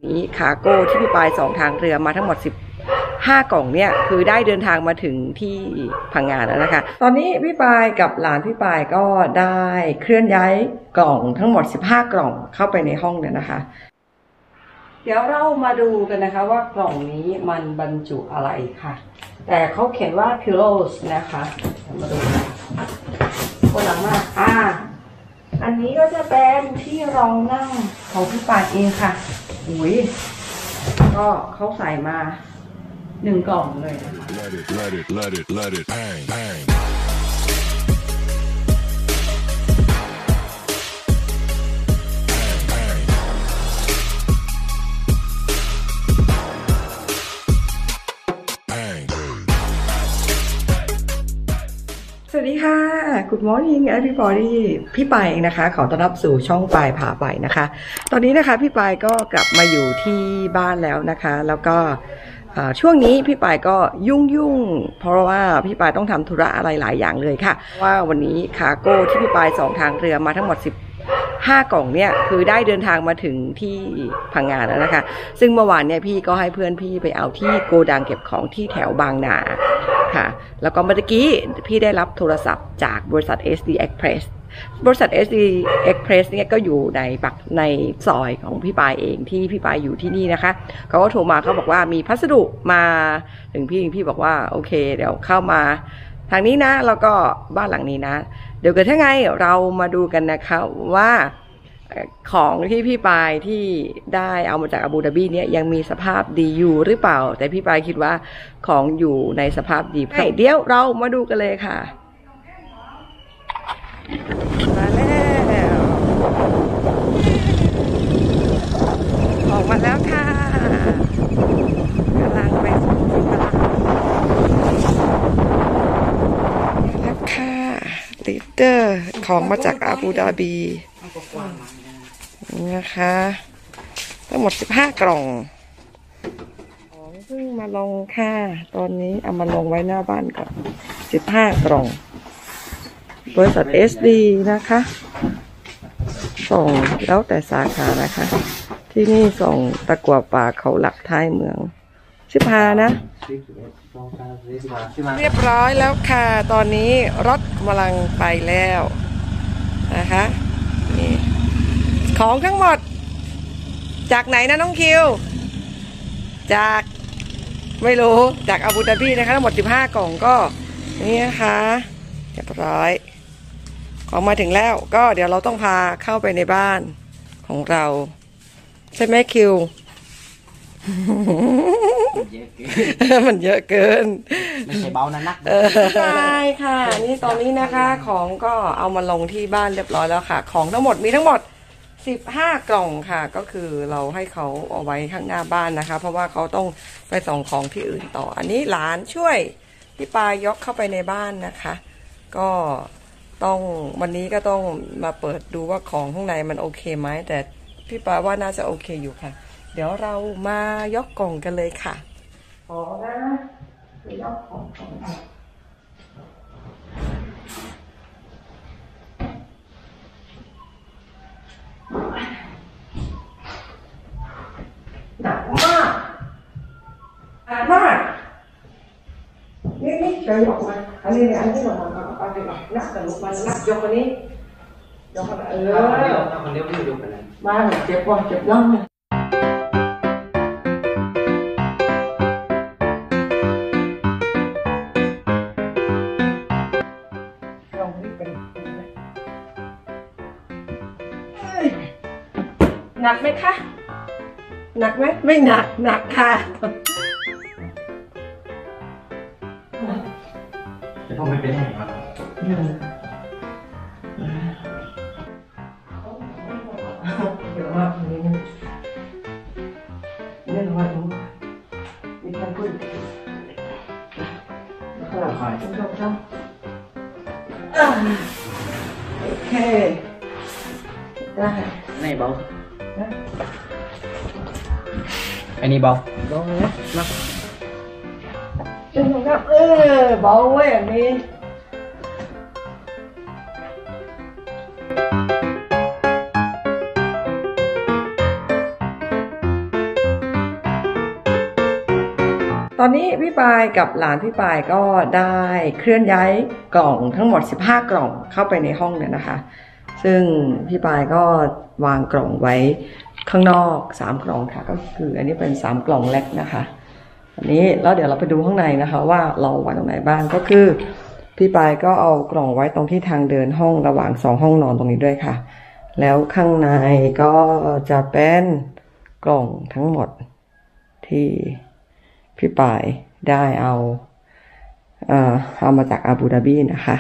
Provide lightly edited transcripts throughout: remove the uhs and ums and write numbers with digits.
นี้คาร์โก้ที่พี่ปาย2ทางเรือมาทั้งหมด15 กล่องเนี่ยคือได้เดินทางมาถึงที่พังงาแล้วนะคะตอนนี้พี่ปายกับหลานพี่ปายก็ได้เคลื่อนย้ายกล่องทั้งหมด15 กล่องเข้าไปในห้องเนี่ยนะคะเดี๋ยวเรามาดูกันนะคะว่ากล่องนี้มันบรรจุอะไรค่ะแต่เขาเขียนว่า pillows นะคะมาดูกันคนหลังมากอันนี้ก็จะเป็นที่รองนั่งของพี่ปายเองค่ะอุ้ยก็เขาใส่มา1 กล่องเลยนะคะ Let it bang bang สวัสดีค่ะ Good morning everybody พี่ปายเองนะคะขอต้อนรับสู่ช่องปายพาไปนะคะตอนนี้นะคะพี่ปายก็กลับมาอยู่ที่บ้านแล้วนะคะแล้วก็ช่วงนี้พี่ปายก็ยุ่งเพราะว่าพี่ปายต้องทำธุระอะไรหลายอย่างเลยค่ะว่าวันนี้คาร์โก้ที่พี่ปาย2ทางเรือมาทั้งหมด15 กล่องเนี่ยคือได้เดินทางมาถึงที่พังงาแล้วนะคะซึ่งเมื่อวานเนี่ยพี่ก็ให้เพื่อนพี่ไปเอาที่โกดังเก็บของที่แถวบางนาค่ะแล้วก็เมื่อกี้พี่ได้รับโทรศัพท์จากบริษัท SD Express บริษัท SD Express เนี่ยก็อยู่ในซอยของพี่ปายเองที่พี่ปายอยู่ที่นี่นะคะเขาก็โทรมาเขาบอกว่ามีพัสดุมาถึงพี่บอกว่าโอเคเดี๋ยวเข้ามาทางนี้นะแล้วก็บ้านหลังนี้นะเดี๋ยวเกิดถ้าไงเรามาดูกันนะคะว่าของที่พี่ปายที่ได้เอามาจากอาบูดาบีเนี่ยยังมีสภาพดีอยู่หรือเปล่าแต่พี่ปายคิดว่าของอยู่ในสภาพดีเดี๋ยวเรามาดูกันเลยค่ะมาแล้วออกมาแล้วค่ะกำลังไปส่งที่ตลาดแล้วค่ะลิตเตอร์ของมาจากอาบูดาบีนะคะทั้งหมด15 กล่องของเพิ่งมาลงค่ะตอนนี้เอามาลงไว้หน้าบ้านก่อน15 กล่องบริษัท SD นะคะส่งแล้วแต่สาขานะคะที่นี่ส่งตะกั่วป่าเขาหลักท้ายเมือง15นะเรียบร้อยแล้วค่ะตอนนี้รถกำลังไปแล้วนะคะนี่ของทั้งหมดจากไหนนะน้องคิวจากไม่รู้จากอาบูดาบีนะคะทั้งหมด15 กล่องก็นี่นะคะเรียบร้อยของมาถึงแล้วก็เดี๋ยวเราต้องพาเข้าไปในบ้านของเราใช่ไหมคิว มันเยอะเกินไม่ใช่เบานะนักใช่ค่ะนี่ตอนนี้นะคะของก็เอามาลงที่บ้านเรียบร้อยแล้วค่ะของทั้งหมดมีทั้งหมด15 กล่องค่ะก็คือเราให้เขาเอาไว้ข้างหน้าบ้านนะคะเพราะว่าเขาต้องไปส่งของที่อื่นต่ออันนี้หลานช่วยพี่ปายยกเข้าไปในบ้านนะคะก็ต้องวันนี้ก็ต้องมาเปิดดูว่าของข้างในมันโอเคไหมแต่พี่ปายว่าน่าจะโอเคอยู่ค่ะเดี๋ยวเรามายกกล่องกันเลยค่ะขอนะยกของหนักมากนี่เฉยออกมาอันนี้ลงมาเอาไปก่อนนักแต่ลุกมานักยกอันนี้ยกคนเดียวยกไปเลยมาเจ็บก่อนเจ็บย่องเลยหนักไหมคะหนักไหมไม่หนักค่ะจะต้องไม่เป็นไงครับเดี๋ยวว่านี้เรื่องว่านี้มีการพูดขนาดไหนต้องโอเคได้ไม่เบาอันนี้เบานะจนถึงกับเบาเว้ยอันนี้ตอนนี้พี่ปายกับหลานพี่ปายก็ได้เคลื่อนย้ายกล่องทั้งหมด15กล่องเข้าไปในห้องเนี่ยนะคะซึ่งพี่ปายก็วางกล่องไว้ข้างนอก3กล่องค่ะก็คืออันนี้เป็น3กล่องเล็กนะคะอันนี้แล้วเดี๋ยวเราไปดูข้างในนะคะว่าเราวางตรงไหนบ้างก็คือพี่ปายก็เอากล่องไว้ตรงที่ทางเดินห้องระหว่าง2ห้องนอนตรงนี้ด้วยค่ะแล้วข้างในก็จะเป็นกล่องทั้งหมดที่พี่ปายได้เอามาจากอาบูดาบีนะคะ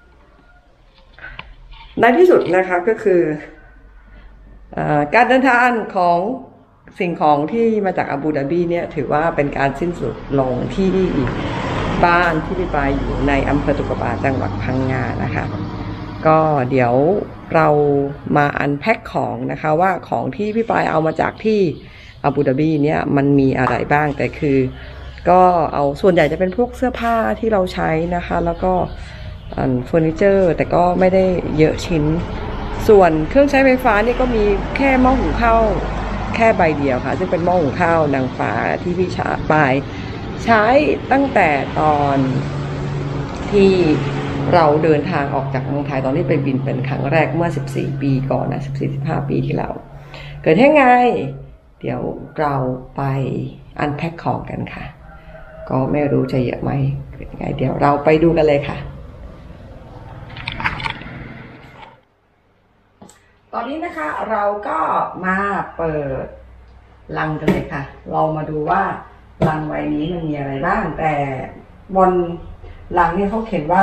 ในที่สุดนะคะก็คือการเดินทางของสิ่งของที่มาจากอาบูดาบีเนี่ยถือว่าเป็นการสิ้นสุดลงที่บ้านที่พี่ปายอยู่ในอำเภอตุกบาจังหวัดพังงานะคะก็เดี๋ยวเรามาอันแพ็คของนะคะว่าของที่พี่ปายเอามาจากที่อาบูดาบีเนี่ยมันมีอะไรบ้างแต่คือก็เอาส่วนใหญ่จะเป็นพวกเสื้อผ้าที่เราใช้นะคะแล้วก็เฟอร์นิเจอร์แต่ก็ไม่ได้เยอะชิ้นส่วนเครื่องใช้ไฟฟ้านี่ก็มีแค่หม้อหุงข้าวแค่ใบเดียวค่ะซึ่งเป็นหม้อหุงข้าวนางฟ้าที่พี่ปายใช้ตั้งแต่ตอนที่เราเดินทางออกจากเมืองไทยตอนที่ไปบินเป็นครั้งแรกเมื่อ14ปีก่อนนะ14-15 ปีที่แล้วเกิดยังไงเดี๋ยวเราไปอันแพ็คของกันค่ะก็ไม่รู้จะเยอะไหมเกิดยังไงเดี๋ยวเราไปดูกันเลยค่ะตอนนี้นะคะเราก็มาเปิดลังกันเลยค่ะเรามาดูว่าลังใบนี้มันมีอะไรบ้างแต่บนลังเนี่ยเขาเขียนว่า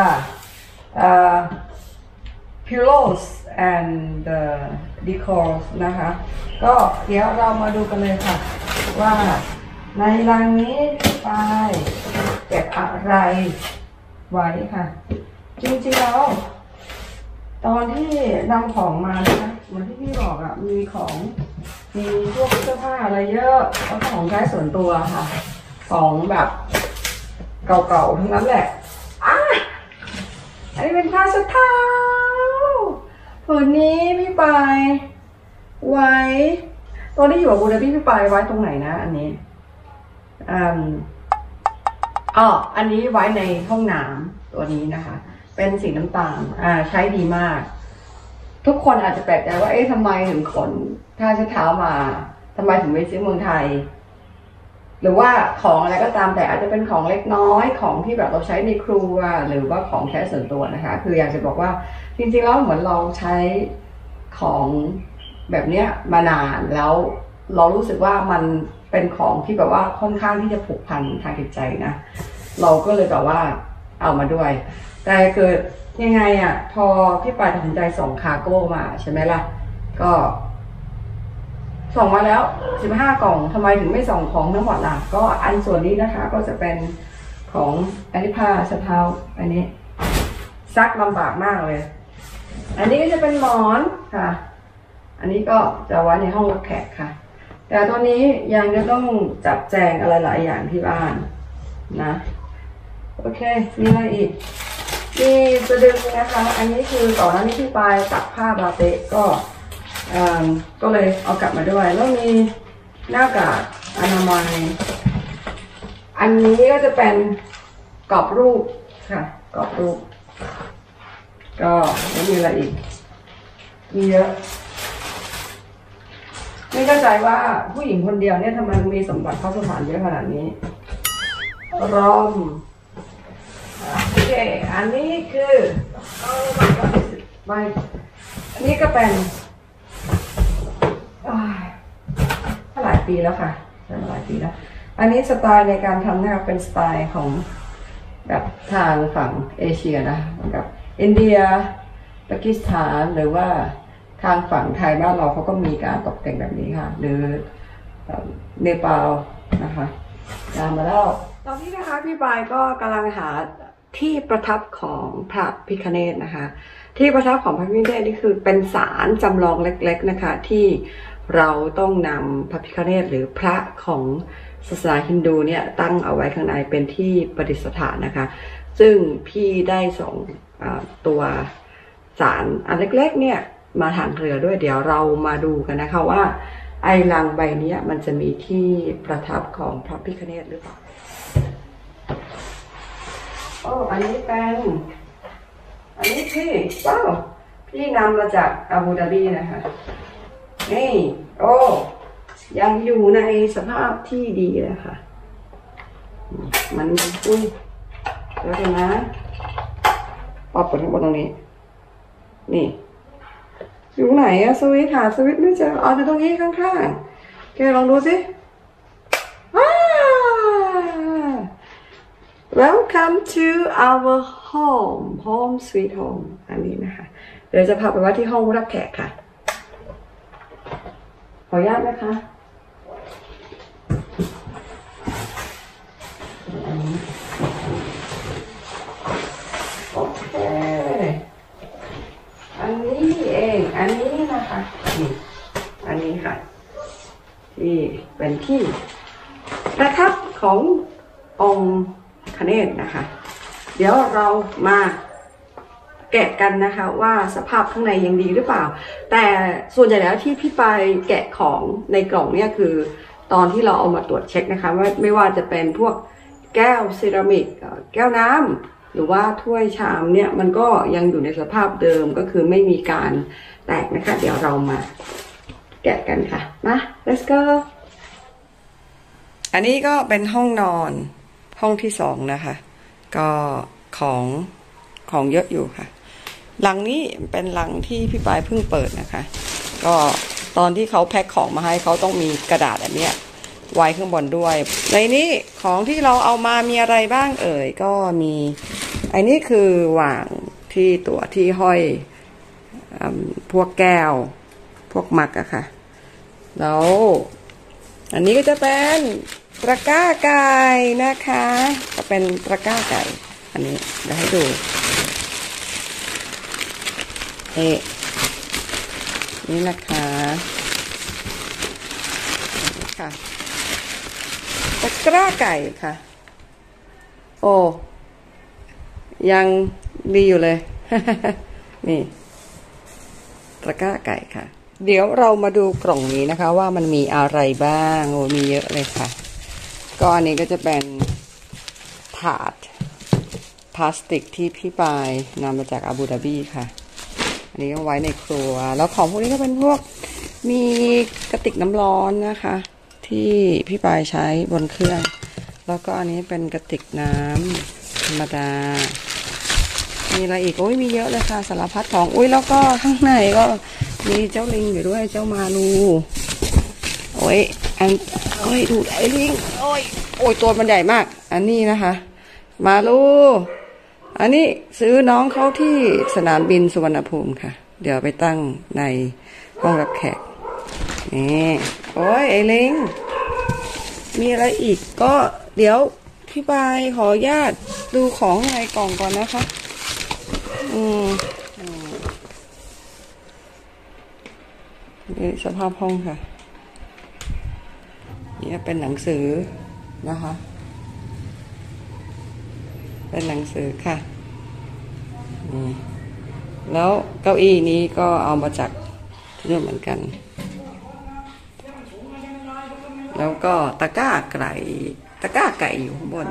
pillows and the decors นะคะก็เดี๋ยวเรามาดูกันเลยค่ะว่าในลังนี้พี่ปายเก็บอะไรไว้ค่ะจริงๆแล้วตอนที่นำของมานะคะเหมือนที่พี่บอกอะมีพวกเสื้อผ้าอะไรเยอะแล้วก็ของใช้ส่วนตัวค่ะของแบบเก่าๆทั้งนั้นแหละอันนี้เป็นผ้าเช็ดเท้าผืนนี้พี่ปายไว้ตอนที่อยู่กับบูดาบีพี่ปายไว้ตรงไหนนะอันนี้อันนี้ไว้ในห้องน้ำตัวนี้นะคะเป็นสีน้ำตาลใช้ดีมากทุกคนอาจจะแปลกใจว่าทำไมถึงขนผ้าเช็ดเท้ามาทำไมถึงไม่ซื้อเมืองไทยหรือว่าของอะไรก็ตามแต่อาจจะเป็นของเล็กน้อยของที่แบบเราใช้ในครัวหรือว่าของใช้ส่วนตัวนะคะคืออยากจะบอกว่าจริงๆแล้วเหมือนเราใช้ของแบบเนี้ยมานานแล้วเรารู้สึกว่ามันเป็นของที่แบบว่าค่อนข้างที่จะผูกพันทางจิตใจนะเราก็เลยแบบว่าเอามาด้วยแต่เกิดยังไงอ่ะพอพี่ปายตัดสินใจส่งคาร์โก้มาใช่ไหมล่ะก็ส่งมาแล้ว15กล่องทำไมถึงไม่ส่งของทั้งหมดล่ะก็อันส่วนนี้นะคะก็จะเป็นของอันนี้ผ้าเช็ดเท้าอันนี้ซักลำบากมากเลยอันนี้ก็จะเป็นหมอนค่ะอันนี้ก็จะไว้ในห้องรับแขกค่ะแต่ตอนนี้ยังจะต้องจัดแจงอะไรหลายอย่างที่บ้านนะโอเคมีอะไรอีกมีสะดึงนะคะอันนี้คือก่อนหน้านี้ที่ปายตักผ้าบาเตะก็เลยเอากลับมาด้วยแล้วมีหน้ากากอนามัยอันนี้ก็จะเป็นกรอบรูปค่ะกรอบรูปก็ไม่มีอะไรอีกมีเยอะไม่เข้าใจว่าผู้หญิงคนเดียวเนี่ยทำไมมีสมบัติเข้าสถานเยอะขนาดนี้รอมโอเคอันนี้คืออันนี้ก็เป็นหลายปีแล้วค่ะใช้มาหลายปีแล้วอันนี้สไตล์ในการทำนะคะเป็นสไตล์ของแบบทางฝั่งเอเชียนะแบบอินเดียปากีสถานหรือว่าทางฝั่งไทยบ้านเราเขาก็มีการตกแต่งแบบนี้ค่ะหรือเนปาลนะคะตามมาแล้วตอนนี้นะคะพี่ปายก็กำลังหาที่ประทับของพระพิฆเนศนะคะที่ประทับของพระพิฆเนศนี่คือเป็นศาลจำลองเล็กๆนะคะที่เราต้องนำพระพิฆเนศหรือพระของศาสนาฮินดูเนี่ยตั้งเอาไว้ข้างในเป็นที่ประดิษฐานนะคะซึ่งพี่ได้ส่งตัวศาลอันเล็กๆเนี่ยมาทางเรือด้วยเดี๋ยวเรามาดูกันนะคะว่าไอ้ลังใบนี้มันจะมีที่ประทับของพระพิฆเนศหรือเปล่าอันนี้เป็นอันนี้พี่ว้าวพี่นำมาจากอาบูดาบีนะคะนี่ยังอยู่ในสภาพที่ดีเลยค่ะมันอุ้ยเดี๋ยวนะปอบกดข้างบนตรงนี้นี่อยู่ไหนอะสวิตช์หาสวิตช์ไม่เจออยู่ตรงนี้ข้างๆแกลองดูสิ Welcome to our home sweet home อันนี้นะคะเดี๋ยวจะพาไปว่าที่ห้องรับแขกค่ะขออนุญาตนะคะโอเคอันนี้เองอันนี้นะคะนี่อันนี้ค่ะที่เป็นที่ประทับขององค์คเนศนะคะเดี๋ยวเรามาแกะกันนะคะว่าสภาพข้างในยังดีหรือเปล่าแต่ส่วนใหญ่แล้วที่พี่ไปแกะของในกล่องเนี่ยคือตอนที่เราเอามาตรวจเช็คนะคะว่าไม่ว่าจะเป็นพวกแก้วเซรามิกแก้วน้ำหรือว่าถ้วยชามเนี่ยมันก็ยังอยู่ในสภาพเดิมก็คือไม่มีการแตกนะคะเดี๋ยวเรามาแกะกันค่ะมา let's go อันนี้ก็เป็นห้องนอนห้องที่สองนะคะก็ของเยอะอยู่ค่ะหลังนี้เป็นหลังที่พี่ปายเพิ่งเปิดนะคะก็ตอนที่เขาแพ็คของมาให้เขาต้องมีกระดาษอันเนี้ยไว้ข้างบนด้วยในนี้ของที่เราเอามามีอะไรบ้างเอ่ยก็มีอันนี้คือวางที่ตัวที่ห้อยพวกแก้วพวกมักอะค่ะแล้วอันนี้ก็จะเป็นตะกร้าไก่นะคะก็เป็นตะกร้าไก่อันนี้เดี๋ยวให้ดูนี่นะคะค่ะตะกร้าไก่ค่ะโอ้ยังดีอยู่เลย นี่ตะกร้าไก่ค่ะเดี๋ยวเรามาดูกล่องนี้นะคะว่ามันมีอะไรบ้างโอ้มีเยอะเลยค่ะก็อันนี้ก็จะเป็นถาดพลาสติกที่พี่ปายนำมาจากอาบูดาบีค่ะอันนี้ก็ไว้ในครัวแล้วของพวกนี้ก็เป็นพวกมีกระติกน้ำร้อนนะคะที่พี่ปายใช้บนเครื่องแล้วก็อันนี้เป็นกระติกน้ำธรรมดามีอะไรอีกโอ้ยมีเยอะเลยค่ะสารพัดของอุ้ยแล้วก็ข้างในก็มีเจ้าลิงอยู่ด้วยเจ้ามาลูโอ้ยโอ้ยดูไอ้ลิงโอ้ยตัวมันใหญ่มากอันนี้นะคะมาลูอันนี้ซื้อน้องเขาที่สนามบินสุวรรณภูมิค่ะเดี๋ยวไปตั้งในห้องรับแขกนี่โอ้ยไอ้ลิงมีอะไรอีกก็เดี๋ยวพี่ปายขออนุญาตดูของในกล่องก่อนนะคะนี่สภาพห้องค่ะนี่เป็นหนังสือนะคะเป็นหนังสือค่ะนี่แล้วเก้าอี้นี้ก็เอามาจากที่นู่นเหมือนกันแล้วก็ตะกร้าไก่อยู่ข้างบน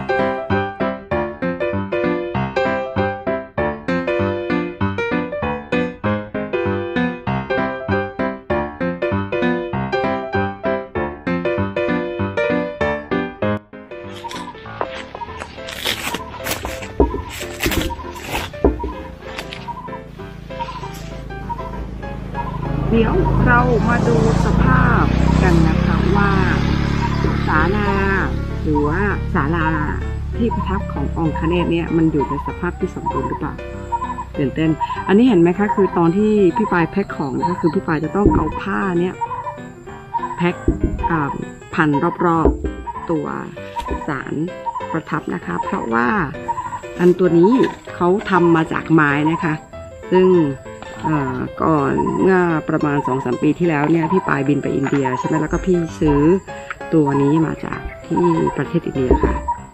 เดี๋ยวเรามาดูสภาพกันนะคะว่าศาลาหรือว่าศาลาที่ประทับขององค์คเนศเนี่ยมันอยู่ในสภาพที่สมบูรณ์หรือเปล่าตื่นเต้นอันนี้เห็นไหมคะคือตอนที่พี่ปายแพ็คของก็คือพี่ปายจะต้องเอาผ้าเนี่ยแพ็คพันรอบๆตัวศาลประทับนะคะเพราะว่าอันตัวนี้เขาทำมาจากไม้นะคะซึ่งก่อนเมื่อประมาณ 2-3 ปีที่แล้วเนี่ยพี่ปายบินไปอินเดียใช่ไหมแล้วก็พี่ซื้อตัวนี้มาจากที่ประเทศอินเดียค่ะ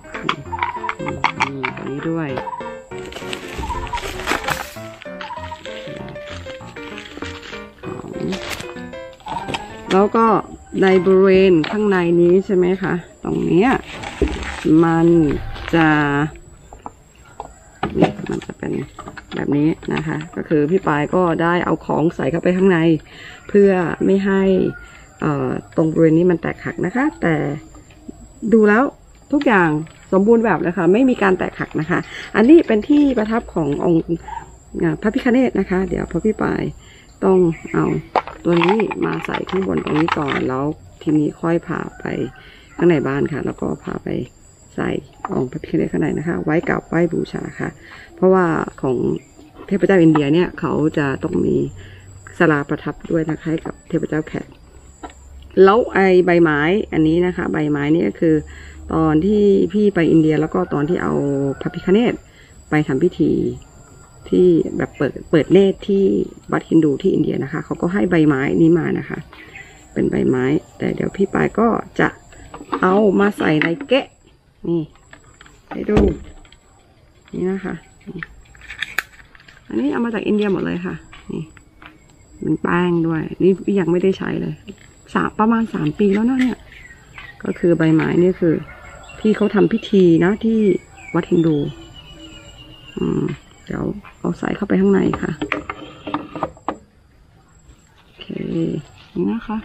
ตัวนี้ด้วยแล้วก็ในบริเวณข้างในนี้ใช่ไหมคะตรงเนี้ยมันจะมันจะเป็นแบบนี้นะคะ ก็คือพี่ปายก็ได้เอาของใส่เข้าไปข้างใน เพื่อไม่ให้ตรงบริเวณนี้มันแตกหักนะคะ แต่ดูแล้วทุกอย่างสมบูรณ์แบบเลยค่ะไม่มีการแตกหักนะคะ อันนี้เป็นที่ประทับขององค์พระพิฆเนศนะคะ เดี๋ยวพอพี่ปายต้องเอาตัวนี้มาใส่ข้างบนตรงนี้ก่อนแล้วทีนี้ค่อยพาไปข้างในบ้านค่ะ แล้วก็พาไปใส่องค์พระพิฆเนศข้างในนะคะ ไว้กับไหว้บูชาค่ะ เพราะว่าของเทพเจ้าอินเดียเนี่ยเขาจะต้องมีศาลาประทับด้วยนะคะให้กับเทพเจ้าแขกแล้วไอใบไม้อันนี้นะคะ ใบไม้นี่ก็คือตอนที่พี่ไปอินเดียแล้วก็ตอนที่เอาพระพิฆเนศไปทำพิธีที่แบบเปิดเนตรที่วัดฮินดูที่อินเดียนะคะเขาก็ให้ใบไม้นี้มานะคะ เป็นใบไม้แต่เดี๋ยวพี่ปายก็จะเอามาใส่ในเกะนี่ให้ดูนี่นะคะอันนี้เอามาจากอินเดียหมดเลยค่ะนี่เป็นแป้งด้วยนี่ยังไม่ได้ใช้เลยประมาณ3 ปีแล้วนะเนี่ยก็คือใบไม้นี่คือพี่เขาทำพิธีนะที่วัดฮินดูเดี๋ยวเอาใส่เข้าไปข้างในค่ะโอเคนี่นะคะ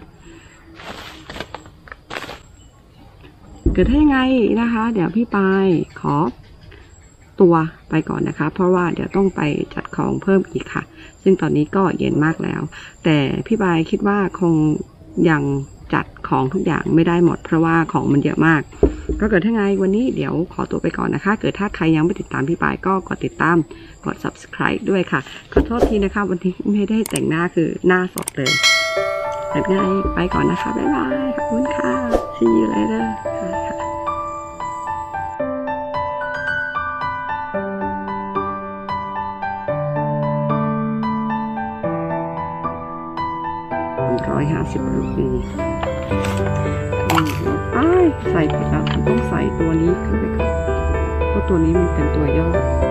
เกิดให้ยังไงนะคะ เดี๋ยวพี่ปายขอตัวไปก่อนนะคะเพราะว่าเดี๋ยวต้องไปจัดของเพิ่มอีกค่ะซึ่งตอนนี้ก็เย็นมากแล้วแต่พี่ปายคิดว่าคงยังจัดของทุกอย่างไม่ได้หมดเพราะว่าของมันเยอะมากก็เกิดให้ไงวันนี้เดี๋ยวขอตัวไปก่อนนะคะเกิดถ้าใครยังไม่ติดตามพี่ปายก็กดติดตามกด subscribe ด้วยค่ะขอโทษทีนะคะวันนี้ไม่ได้แต่งหน้าคือหน้าสดเลยเกิดไงไปก่อนนะคะบ๊ายบายขอบคุณค่ะ see you later ค่ะ150 รูปีใส่ผิดแล้วต้องใส่ตัวนี้ขึ้นไปก่อนเพราะตัวนี้มันเป็นตัวย่อ